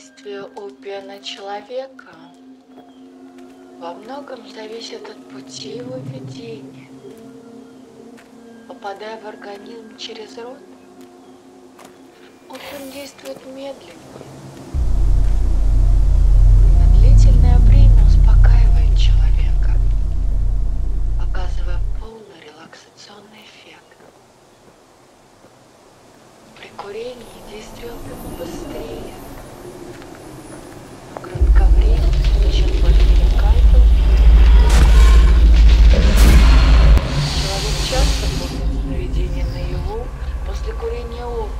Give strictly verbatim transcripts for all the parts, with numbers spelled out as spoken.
действие опия на человека во многом зависит от пути его введения. Попадая в организм через рот, опиум действует медленно. На длительное время успокаивает человека, оказывая полный релаксационный эффект. При курении действие опиума быстрее, но кратковременно, чем после лекарств. Человек часто помнит сновидения наяву после курения опиума.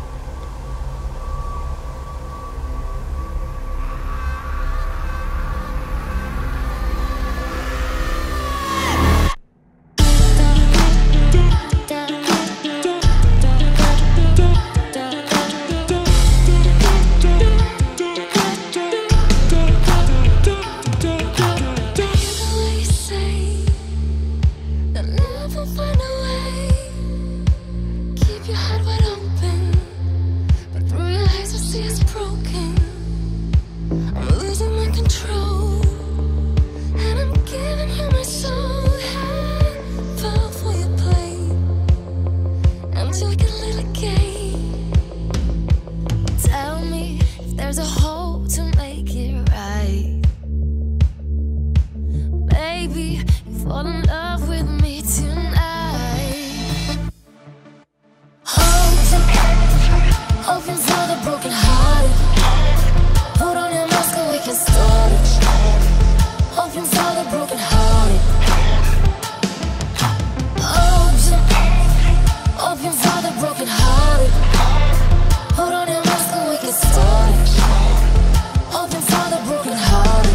Fall in love with me tonight. Open, open for the broken hearted. Put on your mask and we can start it. Open for the broken hearted. Open, open for the broken hearted. Put on your mask and we can start it. Open for the broken hearted.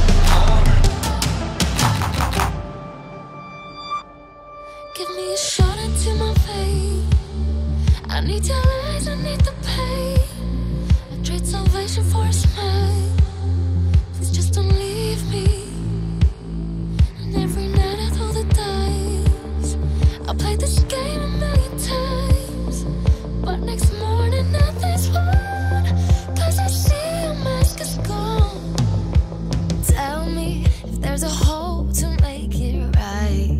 Give me a shot into my vein. I need your lies, I need the pain. I trade salvation for a smile. Please just don't leave me. And every night I throw the dice. I played this game a million times, but next morning nothing's wrong, cause I see your mask is gone. Tell me if there's a hope to make it right.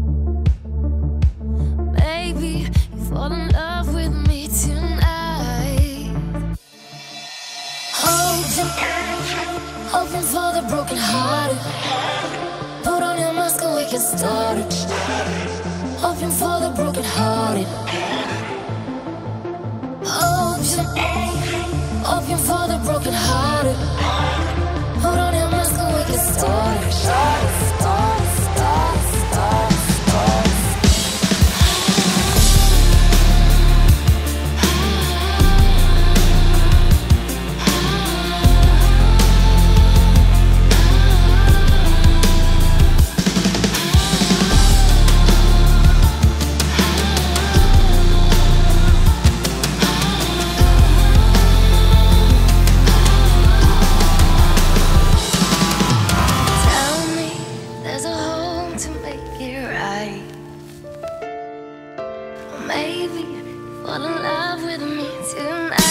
Baby, you fall in love with me tonight. Open, open for the broken hearted. Put on your mask and we can start it. Open for the broken hearted. Open, open for the broken hearted. Put on your mask and we can start it. Start it, start it, start it, start it, start it. Maybe fall in love with me tonight.